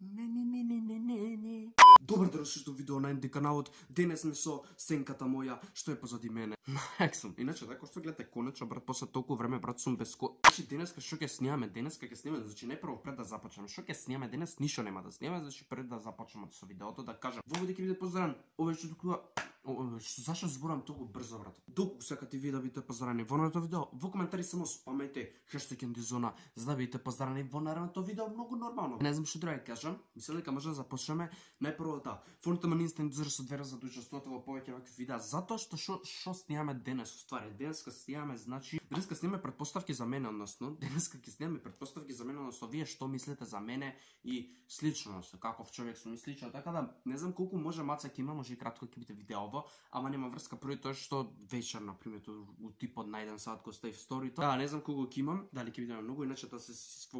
Не. Добар ден со видео на ND каналот. Денес сме со сенката моја што е позади мене. Најак сум. Иначе така што гледате конечно брат, после толку време брат сум без Значи денеска што ќе снимаме? Денеска ќе снимаме, значи не прво пред да започнеме. Што ќе снимаме денес? Ништо нема да снимаме, значи пред да започнеме со видеото да кажам. Во видео ќе биде поздравен. Овој што тука зашто зборам толку брзо брат? Доколку сакате вие да бидете поздравени во наредното видео, во коментари само спамете хаштаг НДZona за да бидете поздравени во наредното видео, многу нормално. Не знам што треба да кажам. Мислам дека може да започнеме најпрво да. Фоните ма Инста NDZona со двера за да учествувате во повеќе вакви видеа, затоа што снимаме денес уствари. Денеска снимаме, значи денеска снимаме претпоставки за мене, односно денеска ќе снимаме претпоставки за мене, односно вие што мислите за мене и слично, со каков човек сум и слично. Така да не знам колку може маца ќе има, може и кратко ќе биде видеово, ама нема врска први тоа што вечер на пример у типот на 1 сат кој стаи в сторито. Не знам колку ќе имам, дали ќе видиме многу, иначе да се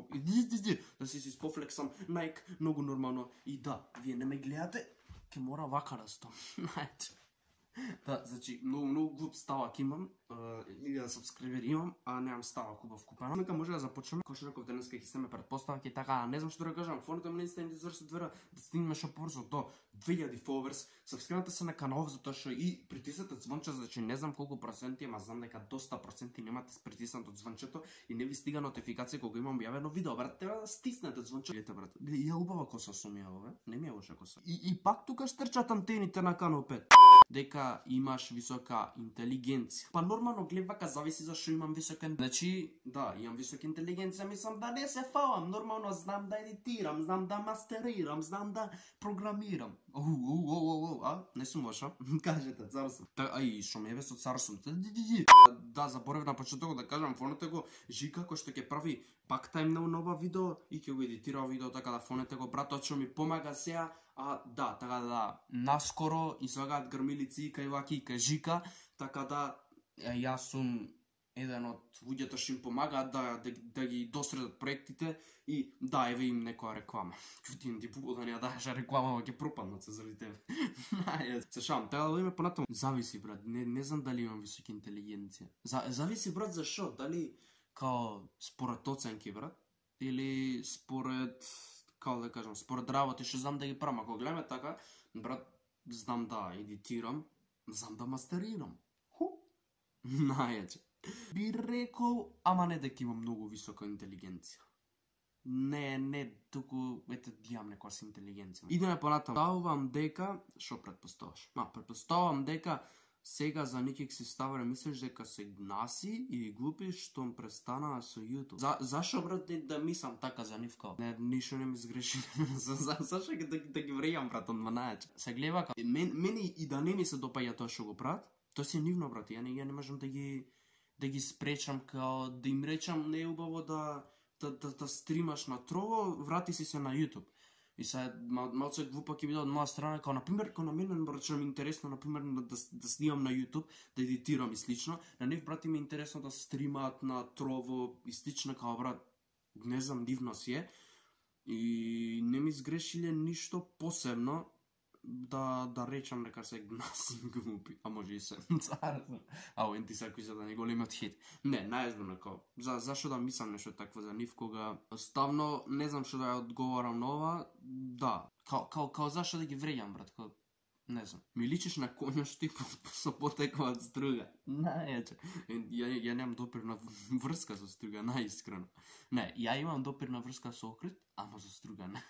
си пофлексам најк многу нормално и да, вие не ме гледате, ќе мора вака да стом. Да, значи, многу глуп ставак имам, 1000 сабскрибери имам, а немам ставак убав купен. Нека може да започнеме, кој што реков денеска ќе сниме претпоставки, така, не знам што да кажам, фоните ме Инста NDZona со двера да стигнеме што побрзо до 2000 followers, сабскрибнете се на каналов затоа што и притиснете звонче, значи не знам колку проценти, ама знам дека доста проценти немате притиснато звончето и не ви стига нотификација кога имам објавено видео, брат, треба да стиснете звончето. Гледате брат, ја убава коса сум ја ове, не ми е лоша коса. И пак тука штрчат антените на канал 5. Дека имаш висока интелигенција. Па нормално гледвака зависи зашто имам висока интелигенција. Значи, да, имам висока интелигенција, мислам да не се фалам, нормално знам да едитирам, знам да мастерирам, знам да програмирам. Не сум лоша. Кажете, цар сум. Ај, шо ме со цар сум. Да, заборев на почетокот да кажам, фонете го Жика кој што ќе прави пак тајм на нова видео и ќе го едитира видео, така да фонете го братот што ми помага сега. Да, така да, наскоро излагаат грмилици и кај Лаки и кај Жика, така да јас сум еден од луѓето што им помагаат да ги досредат проектите и да, еве им некоја реклама. Чути ти пуго да не ја даеш реклама, ќе пропаднат се заради тебе. Се шалам, така да име понатаму. Зависи брат, не знам дали имам висока интелигенција. Зависи брат зашо, дали као според оценки брат или според како да кажам, според работи што знам да ги правам. Ако гледаме така, брат, знам да едитирам, знам да мастерирам. Најаче. Би рекол, ама не дека имам многу висока интелигенција. Не, туку, ете, имам некоја си интелигенција. Идеме понатаму. Ставам дека, што предпоставаш? Предпоставам дека сега за никак си ставале, мислиш дека се гнаси и глупи што престанаа со YouTube. Зашо брат да мислам така за нив као? Ништо не ми сгреши. Зашо да ги врејам брат од манајач? Се гледа као мене и да не ми се допаѓа тоа што го прават, тоа си е нивно брат, ја не можам да ги спречам као да им речам не е убаво да стримаш на Trovo, врати си се на YouTube. И сега малце глупа ќе биде од моја страна, као например, као на мене брат што ми е интересно например да снимам на YouTube, да едитирам и слично, на нив брат ми е интересно да стримаат на Trovo и слично, као брат, не знам, дивно си е. И не ми сгрешиле ништо посебно да речам дека се гнаси глупи, а може и се цар. Ти се кој за да не големиот хит. Не, најзборно као. Зашо да мислам нешто такво за нив кога ставно не знам што да ја одговорам на ова. Да, као зашо да ги врејам брат, као не знам. Ми личиш на коња што ти со потекла од струга. Најаче. Ја немам допирна врска со струга, најискрено. Не, ја имам допирна врска со окрет, ама со струга не.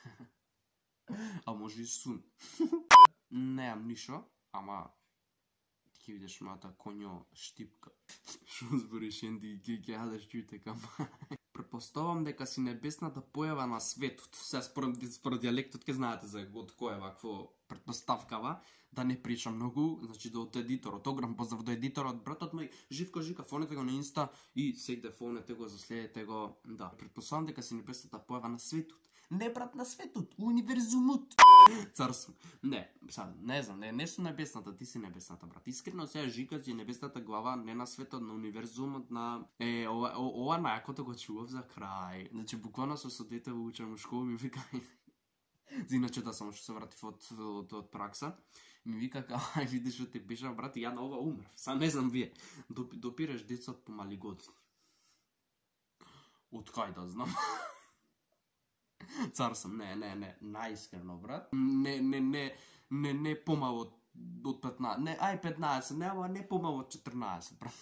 А може и сун. Неам ништо, ама ќе видиш мојата конјо штипка. Шо збориш Енди, ќе јадеш чујте кама. Предпоставам дека си небесната појава на светот. Сега според дијалектот ќе знаете за од кој е вакво предпоставкава, да не причам многу, значи од едиторот. Огром поздрав до едиторот, братот мој Живко Жика, фонете го на Инста и сегде фонете го, заследете го. Да, предпоставам дека си небесната појава на светот. Не брат на светот, универзумот. Царство. Не знам, не сум небесната, ти си небесната брат. Искрено сега Жика си небесната глава, не на светот, на универзумот, на ова најакото го чував за крај. Значи буквално со дете во учам школа ми вика иначе да само што се вратив од пракса, ми вика кај видиш што те беше брат, ја на ова умрев. Са не знам вие, допираш деца од помали години. Од кај да знам? Цар съм, не, наискрено, брат. Не помало од 15, не, 15, не помало од 14, брат.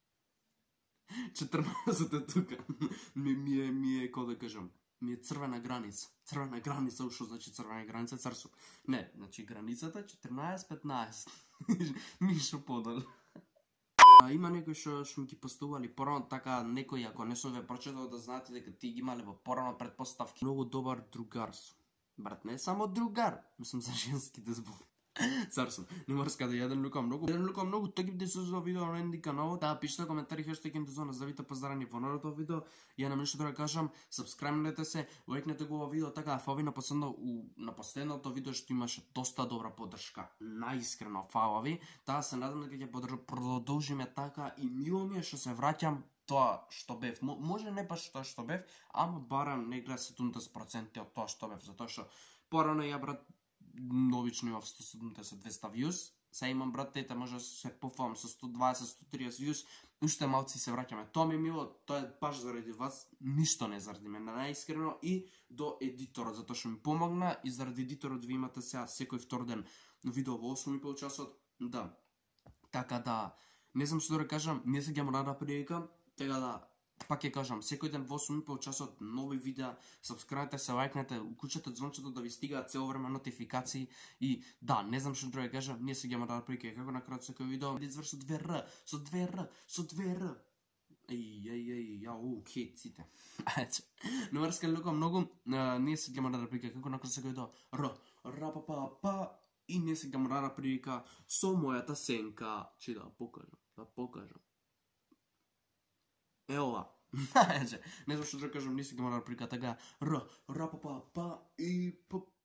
14 е тука. Ми е, како да кажам, ми е црвена граница. Црвена граница, што значи црвена граница, царство. Не, значи границата 14-15. Ништо подал. Има некои што ми ги постували порано, така некои, ако не сум ве прочитал, да знаете дека ти ги имале во порано предпоставки. Многу добар другар сум. Брат, не само другар, мислам за женските збори. Царство, не морска да јаден лукам многу. Јаден лукам многу, тој ги се за видео на Енди каналот. Да, пишете коментари, хештег Ендизона, здравите, поздравени во новото видео. Ја немам ништо да кажам, сабскрајбнете се, лајкнете го ова видео, така фави на последното видео што имаше доста добра поддршка. Наискрено фала ви. Таа се надам дека ќе продолжиме така и мило ми е што се враќам тоа што бев. Може не баш тоа што бев, ама барам негде 70% од тоа што бев, затоа што порано ја брат обично имав 170-200 views, се имам брат тете, може да се пофалам со 120-130 views, уште малци се враќаме. Тоа ми е мило, тоа е баш заради вас, ништо не заради мене, наискрено, и до едиторот, затоа што ми помогна, и заради едиторот ви имате сега секој втор ден видео во 8:30 часот, да. Така да, не знам што да кажам, не се гемо нада прилика, така да, пак ќе кажам, секој ден во 8:30 часот нови видеа, сабскрајбнете се, лајкнете, укучете звончето да ви стигаат цело време нотификации и да, не знам што друго да кажам, ние се гема да прилика како на крај секој видео, да изврши со 2 р. Јау, кеците. Не врска лука многу, ние се гема да прилика како на крај секој видео, па, и ние се гема да прилика со мојата сенка, че да покажам. Ева. Не знам што да кажам, не си ги мора да прика така. Па и